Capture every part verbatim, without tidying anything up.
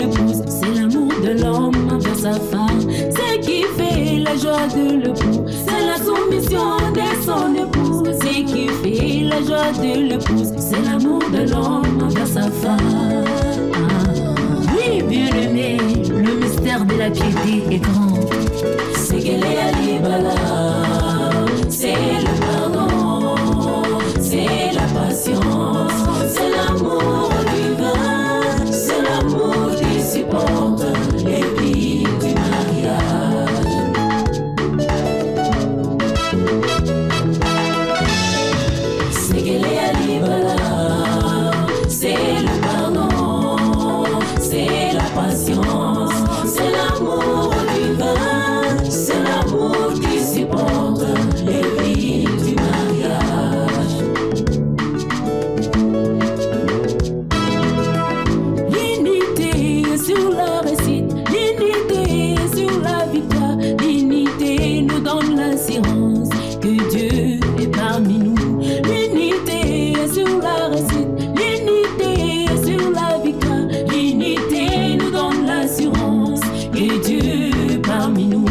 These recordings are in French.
l'épouse, c'est l'amour de l'homme envers sa femme. Ce qui fait la joie de l'époux, c'est la soumission de son épouse. Ce qui fait la joie de l'épouse, c'est l'amour de l'homme envers sa femme. Oui, bien-aimé, le mystère de la piété est grand. C'est qu'elle est à l'Ibala, c'est le pardon, c'est la patience, c'est l'amour divin, c'est l'amour qui supporte les vies du mariage. C'est qu'elle est à l'Ibala, c'est le pardon, c'est la patience, c'est l'amour divin, c'est l'amour qui supporte les vies du mariage. L'unité sur la réussite, l'unité sur la victoire, l'unité nous donne l'assurance que Dieu est parmi nous. L'unité sur la réussite, l'unité sur la victoire, l'unité nous donne l'assurance que Dieu est parmi nous.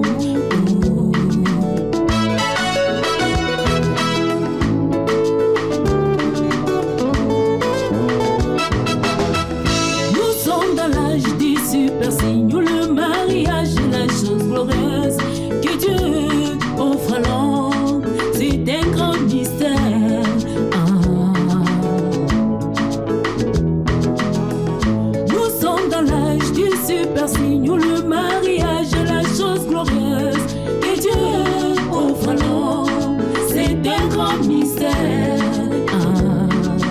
Nous sommes dans l'âge du super signe où le mariage est la chose glorieuse que Dieu offre à l'homme. C'est un grand mystère. Ah. Nous sommes dans l'âge du super signe où le mariage est la chose glorieuse que Dieu offre à l'homme. C'est un grand mystère. Ah.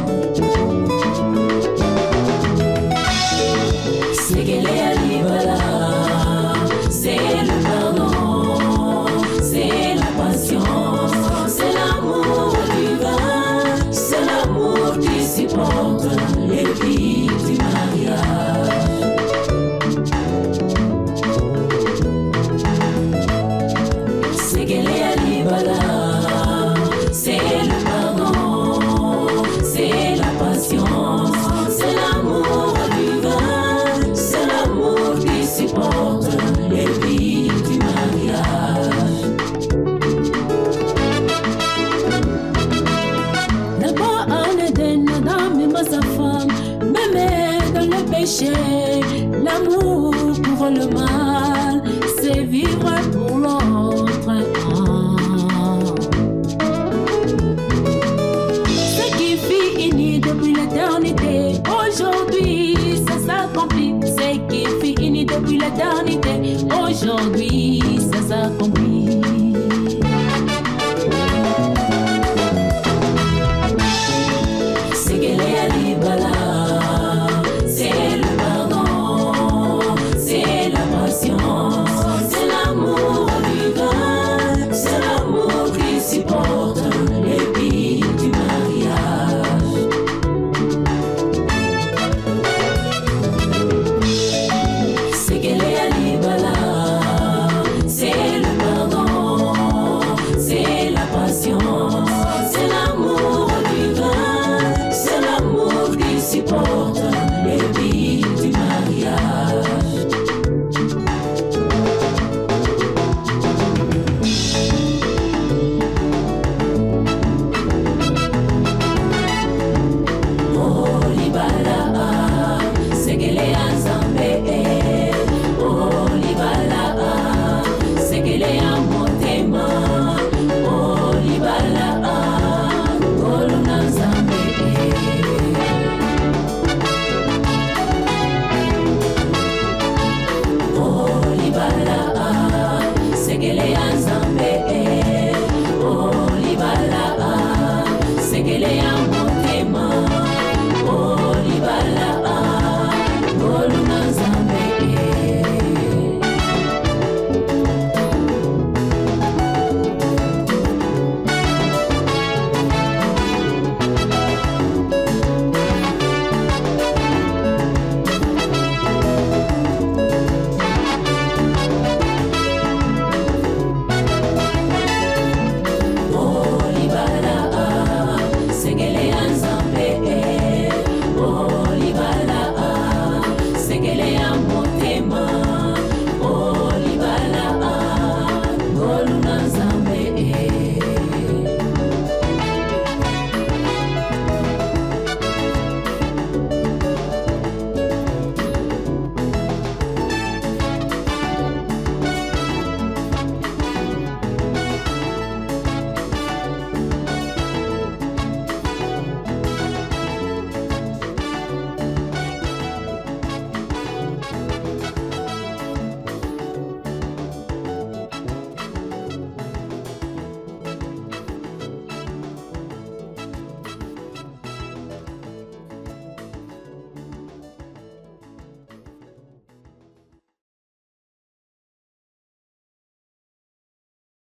C'est qu'elle est à l'Ibala, c'est le pardon, c'est la patience, c'est l'amour divin, c'est l'amour qui supporte les vies du mariage. C'est qu'elle est à l'Ibala, c'est le pardon, c'est la patience, c'est l'amour divin, c'est l'amour qui supporte les vies du mariage. Là-bas en Éden, Adam aima sa femme, même dans le péché. L'amour pour le mal, c'est vivre pour l'autre. Ah. Ce qui fut uni depuis l'éternité, aujourd'hui ça s'accomplit. Ce qui fut uni depuis l'éternité, aujourd'hui ça s'accomplit.